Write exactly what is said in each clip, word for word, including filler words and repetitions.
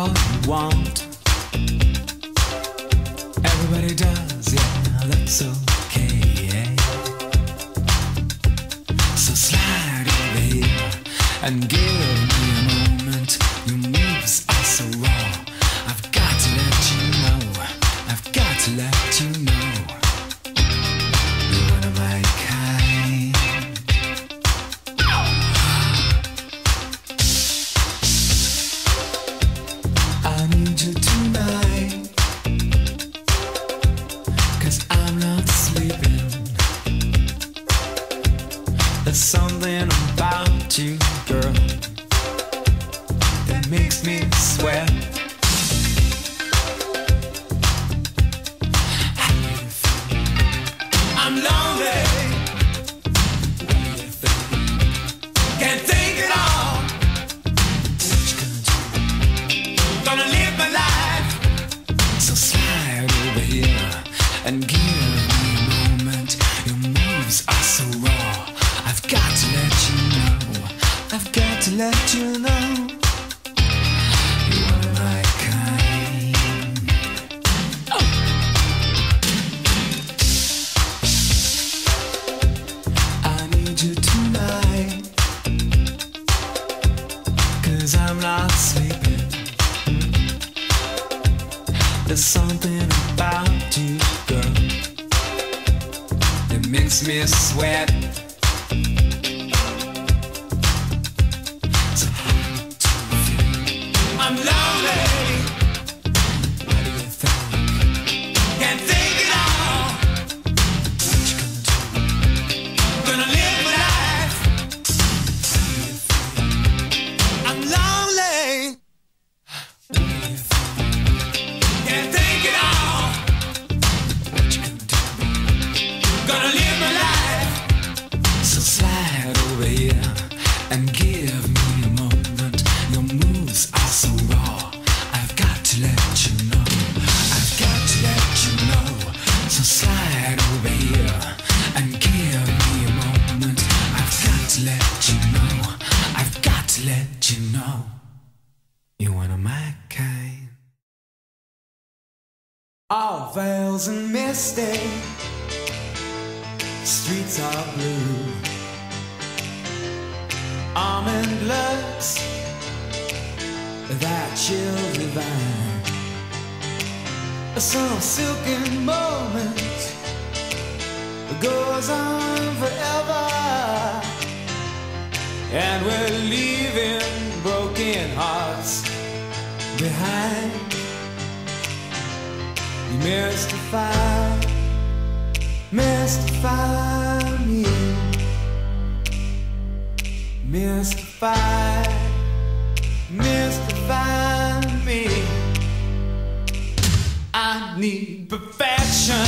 all you want. Everybody does, yeah, that's okay, yeah. So slide over here and give me a moment. Your moves are so raw. I've got to let you know. I've got to let you know. You're one of my kind. I need you tonight, 'cause I'm not sleeping. There's something about you, girl, that makes me sweat. I'm lonely. Can't think at all. What you gonna do? Gonna live my life. So slide over here and give me a moment. Your moves are so raw. I've got to let you know. I've got to let you know. You're one of my kind. Oh. I need you tonight, 'cause I'm not sleeping. There's something about you, girl, that makes me sweat. So how do you feel? I'm lonely. What do you think? Can't think at all. What you gonna do? Gonna live my life. How do you feel? I'm lonely. What do you think? Can't think at all. What you gonna do? Gonna live my life. So slide over here and give me a moment. Your moves are so raw. I've got to let you know. I've got to let you know. So slide over here and give me a moment. I've got to let you know. I've got to let you know. You're one of my kind. All veils and misty, streets are blue. Almond looks, that chill divine. Some silken moment goes on forever, and we're leaving broken hearts behind. You mystify, mystify me. Mystify, mystify me. I need perfection,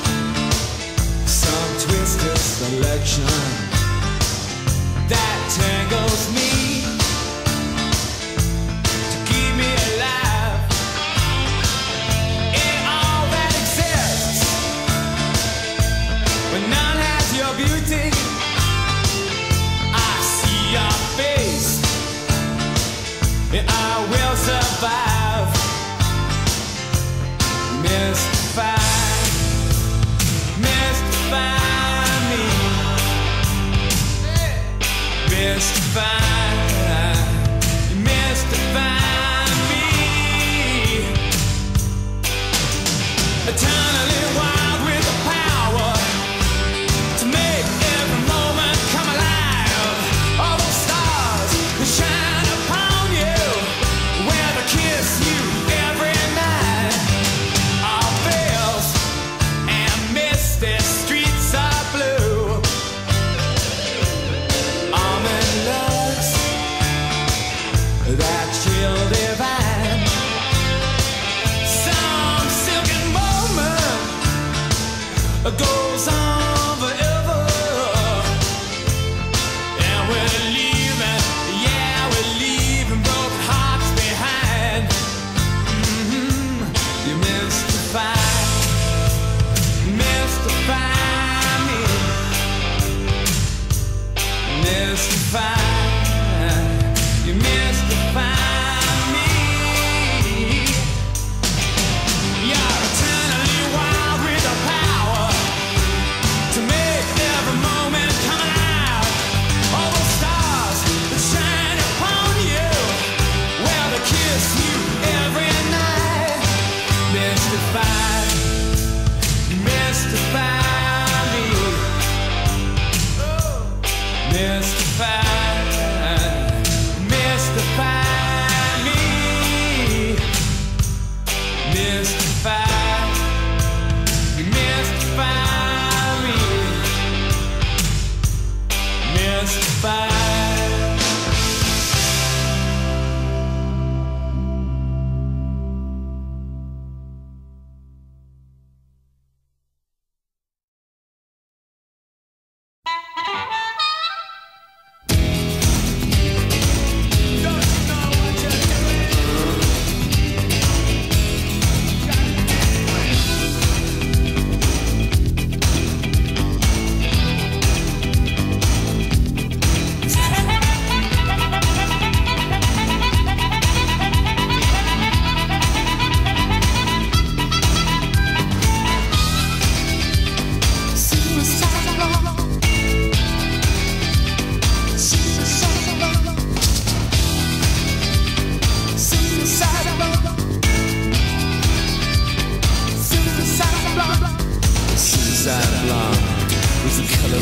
some twisted selection that tangles me to keep me alive in all that exists, but none has your beauty. I see your face and I will survive. Mystify, mystify me. Mystify, mystify me. Eternally wild with the power to make every moment come alive. All those stars that shine upon you, where they kiss you every night. All veils and misty streets are blue. Almond looks,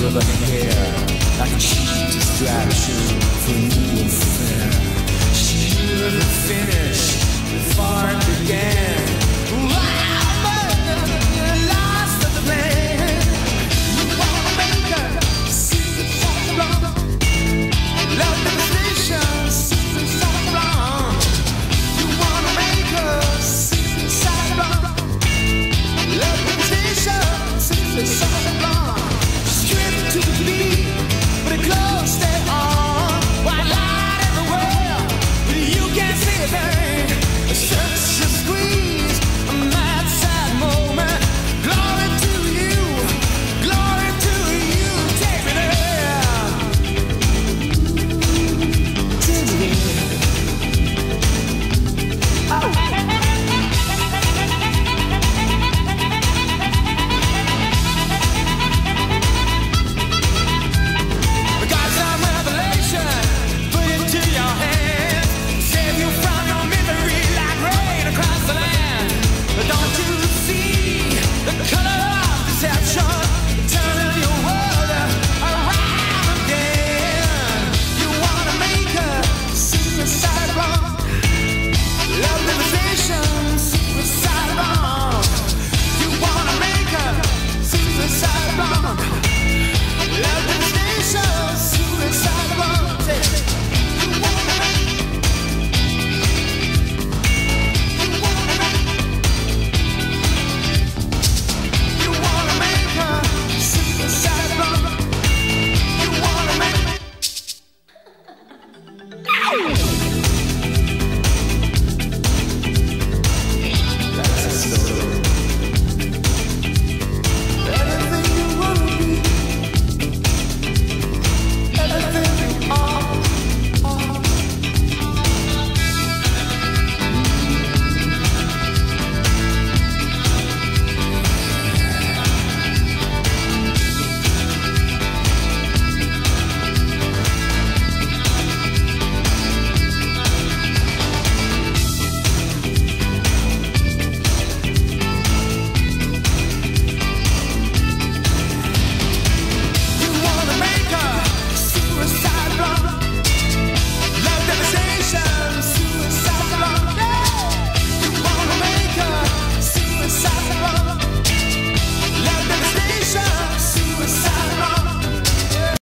your loving hair like a cheap distraction for a new affair.